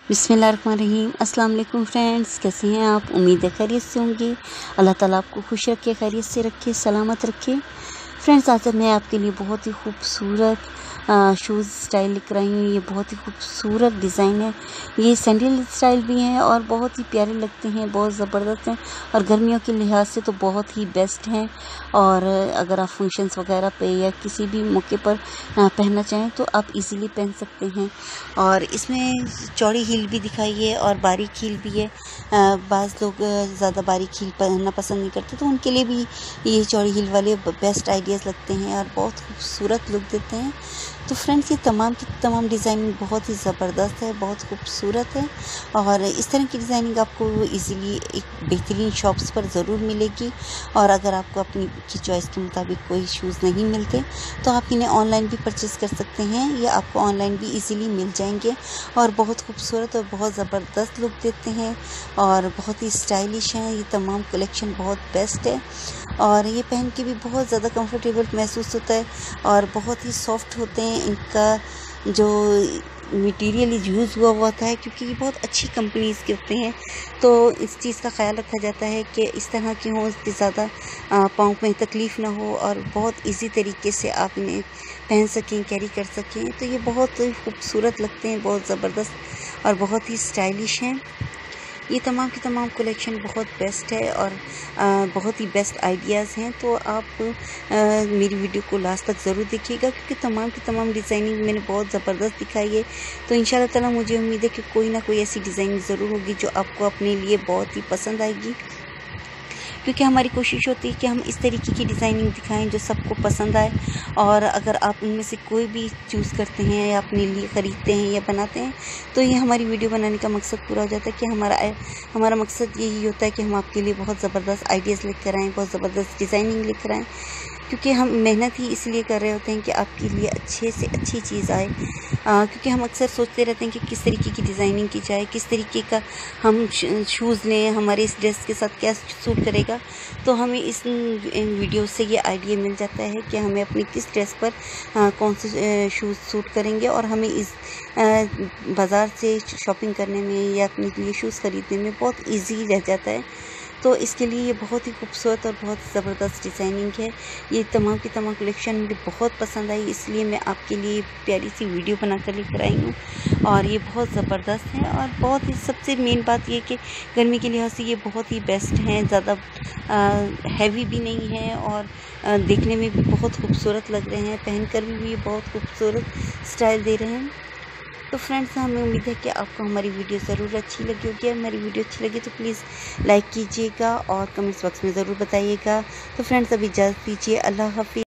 बिस्मिल्लाहिर्रहमानिर्रहीम। अस्सलाम वालेकुम फ्रेंड्स, कैसे हैं आप? उम्मीद है खैरियत से होंगे। अल्लाह ताला आपको खुश रखे, खैरियत से रखे, सलामत रखे। फ्रेंड्स, आज मैं आपके लिए बहुत ही खूबसूरत शूज़ स्टाइल लेकर आई हूँ। ये बहुत ही खूबसूरत डिज़ाइन है। ये सैंडल स्टाइल भी हैं और बहुत ही प्यारे लगते हैं, बहुत ज़बरदस्त हैं और गर्मियों के लिहाज से तो बहुत ही बेस्ट हैं। और अगर आप फंक्शंस वगैरह पे या किसी भी मौके पर पहनना चाहें तो आप इजीली पहन सकते हैं। और इसमें चौड़ी हील भी दिखाई है और बारीक हील भी है। बाज़ लोग ज़्यादा बारीक हील पहनना पसंद नहीं करते, तो उनके लिए भी ये चौड़ी हील वाले बेस्ट आइडियाज़ लगते हैं और बहुत खूबसूरत लुक देते हैं। तो फ्रेंड्स, ये तमाम की तमाम डिज़ाइनिंग बहुत ही ज़बरदस्त है, बहुत खूबसूरत है और इस तरह की डिज़ाइनिंग आपको इजीली एक बेहतरीन शॉप्स पर ज़रूर मिलेगी। और अगर आपको अपनी की चॉइस के मुताबिक कोई शूज़ नहीं मिलते तो आप इन्हें ऑनलाइन भी परचेज़ कर सकते हैं या आपको ऑनलाइन भी इजीली मिल जाएंगे और बहुत खूबसूरत और बहुत ज़बरदस्त लुक देते हैं और बहुत ही स्टाइलिश हैं। ये तमाम कलेक्शन बहुत बेस्ट है और ये पहन के भी बहुत ज़्यादा कंफर्टेबल महसूस होता है और बहुत ही सॉफ्ट होते हैं। इनका जो मटेरियल यूज़ हुआ होता है, क्योंकि ये बहुत अच्छी कंपनीज़ के होते हैं, तो इस चीज़ का ख़्याल रखा जाता है कि इस तरह की हों, इसकी ज़्यादा पाँव में तकलीफ़ ना हो और बहुत इजी तरीके से आप इन्हें पहन सकें, कैरी कर सकें। तो ये बहुत ही खूबसूरत लगते हैं, बहुत ज़बरदस्त और बहुत ही स्टाइलिश हैं। ये तमाम की तमाम कलेक्शन बहुत बेस्ट है और बहुत ही बेस्ट आइडियाज़ हैं। तो आप मेरी वीडियो को लास्ट तक ज़रूर देखिएगा, क्योंकि तमाम की तमाम डिज़ाइनिंग मैंने बहुत ज़बरदस्त दिखाई है। तो इंशाल्लाह ताला मुझे उम्मीद है कि कोई ना कोई ऐसी डिज़ाइनिंग ज़रूर होगी जो आपको अपने लिए बहुत ही पसंद आएगी, क्योंकि हमारी कोशिश होती है कि हम इस तरीके की डिज़ाइनिंग दिखाएं जो सबको पसंद आए। और अगर आप इनमें से कोई भी चूज़ करते हैं या अपने लिए ख़रीदते हैं या बनाते हैं, तो ये हमारी वीडियो बनाने का मकसद पूरा हो जाता है कि हमारा मकसद यही होता है कि हम आपके लिए बहुत ज़बरदस्त आइडियाज़ लेकर आएँ, बहुत ज़बरदस्त डिज़ाइनिंग लेकर आएँ, क्योंकि हम मेहनत ही इसलिए कर रहे होते हैं कि आपके लिए अच्छे से अच्छी चीज़ आए। क्योंकि हम अक्सर सोचते रहते हैं कि किस तरीके की डिज़ाइनिंग की जाए, किस तरीके का हम शूज़ लें, हमारे इस ड्रेस के साथ क्या सूट करेगा। तो हमें इन वीडियो से ये आइडिया मिल जाता है कि हमें अपनी किस ड्रेस पर कौन से शूज़ सूट करेंगे और हमें इस बाज़ार से शॉपिंग करने में या अपने लिए शूज़ ख़रीदने में बहुत ईजी रह जाता है। तो इसके लिए ये बहुत ही खूबसूरत और बहुत ज़बरदस्त डिज़ाइनिंग है। ये तमाम की तमाम कलेक्शन मुझे बहुत पसंद आई, इसलिए मैं आपके लिए प्यारी सी वीडियो बनाकर लेकर आई हूँ और ये बहुत ज़बरदस्त है। और बहुत ही सबसे मेन बात ये कि गर्मी के लिहाज से ये बहुत ही बेस्ट हैं, ज़्यादा हैवी भी नहीं है और देखने में भी बहुत खूबसूरत लग रहे हैं, पहनकर भी ये बहुत खूबसूरत स्टाइल दे रहे हैं। तो फ्रेंड्स, हमें उम्मीद है कि आपको हमारी वीडियो ज़रूर अच्छी लगी होगी। हमारी वीडियो अच्छी लगी तो प्लीज़ लाइक कीजिएगा और कमेंट्स बॉक्स में ज़रूर बताइएगा। तो फ्रेंड्स, अभी इजाज़त दीजिए। अल्लाह हाफ़िज़।